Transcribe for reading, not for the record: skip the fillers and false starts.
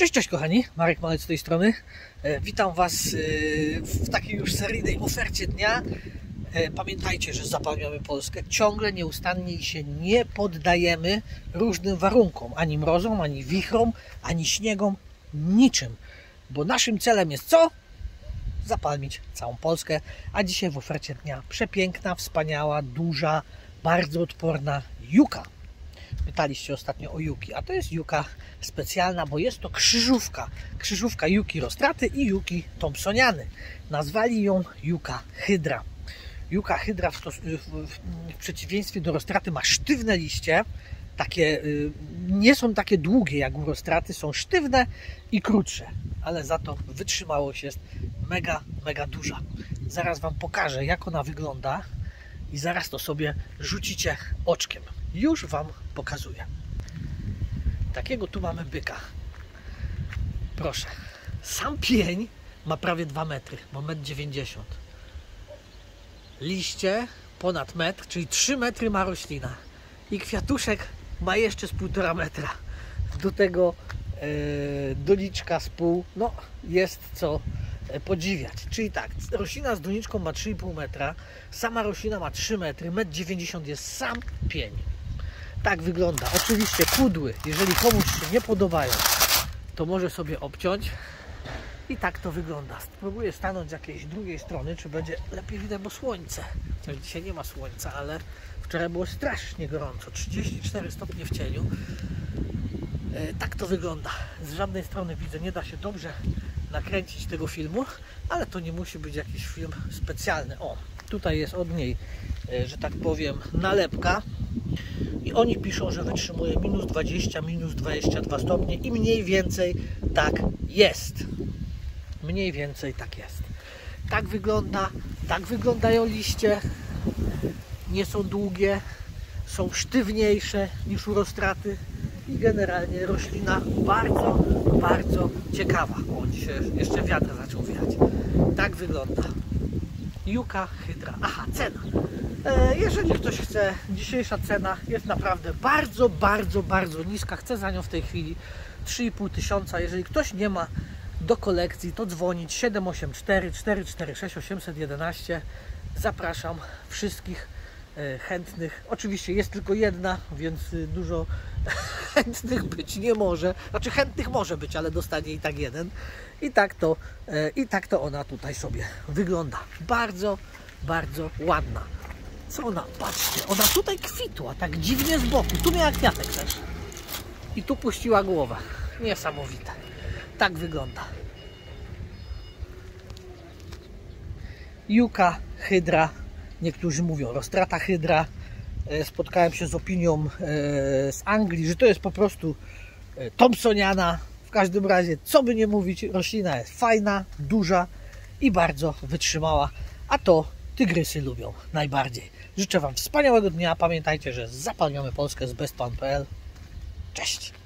Cześć, cześć kochani, Marek Malec z tej strony. Witam Was w takiej już seryjnej ofercie dnia. Pamiętajcie, że zapalniamy Polskę ciągle, nieustannie i się nie poddajemy różnym warunkom, ani mrozom, ani wichrom, ani śniegom, niczym. Bo naszym celem jest co? Zapalnić całą Polskę. A dzisiaj w ofercie dnia przepiękna, wspaniała, duża, bardzo odporna juka. Pytaliście ostatnio o juki, a to jest juka specjalna, bo jest to krzyżówka. Krzyżówka juki rostraty i juki thompsoniany. Nazwali ją juka hydra. Juka hydra w przeciwieństwie do rostraty ma sztywne liście. Takie, nie są takie długie jak u rostraty, są sztywne i krótsze. Ale za to wytrzymałość jest mega duża. Zaraz Wam pokażę, jak ona wygląda i zaraz to sobie rzucicie oczkiem. Już Wam pokazuję. Takiego tu mamy byka. Proszę. Sam pień ma prawie 2 metry, bo 1,90 m. Liście ponad metr, czyli 3 metry ma roślina. I kwiatuszek ma jeszcze z 1,5 metra. Do tego doniczka z pół. No, jest co podziwiać. Czyli tak, roślina z doniczką ma 3,5 metra, sama roślina ma 3 metry, 1,90 m jest sam pień. Tak wygląda. Oczywiście kudły, jeżeli komuś się nie podobają, to może sobie obciąć. I tak to wygląda. Spróbuję stanąć z jakiejś drugiej strony, czy będzie lepiej widać, bo słońce. Chociaż dzisiaj nie ma słońca, ale wczoraj było strasznie gorąco. 34 stopnie w cieniu. Tak to wygląda. Z żadnej strony widzę, nie da się dobrze nakręcić tego filmu, ale to nie musi być jakiś film specjalny. O, tutaj jest od niej, że tak powiem, nalepka. I oni piszą, że wytrzymuje minus 20, minus 22 stopnie i mniej więcej tak jest. Mniej więcej tak jest. Tak wygląda, tak wyglądają liście. Nie są długie, są sztywniejsze niż u rostraty i generalnie roślina bardzo ciekawa. O, dzisiaj jeszcze wiatr zaczął wiać. Tak wygląda. Juka hydra. Aha, cena. Jeżeli ktoś chce, dzisiejsza cena jest naprawdę bardzo niska. Chcę za nią w tej chwili 3,5 tysiąca. Jeżeli ktoś nie ma do kolekcji, to dzwonić 784 446 811. Zapraszam wszystkich chętnych. Oczywiście jest tylko jedna, więc dużo chętnych być nie może. Znaczy chętnych może być, ale dostanie i tak jeden. I tak to ona tutaj sobie wygląda. Bardzo ładna. Co ona? Patrzcie, ona tutaj kwitła tak dziwnie z boku. Tu miała kwiatek też. I tu puściła głowę. Niesamowite. Tak wygląda. Juka hydra. Niektórzy mówią rostrata hydra. Spotkałem się z opinią z Anglii, że to jest po prostu thompsoniana. W każdym razie, co by nie mówić, roślina jest fajna, duża i bardzo wytrzymała. A to tygrysy lubią najbardziej. Życzę Wam wspaniałego dnia. Pamiętajcie, że zapalniamy Polskę z bestpan.pl. Cześć!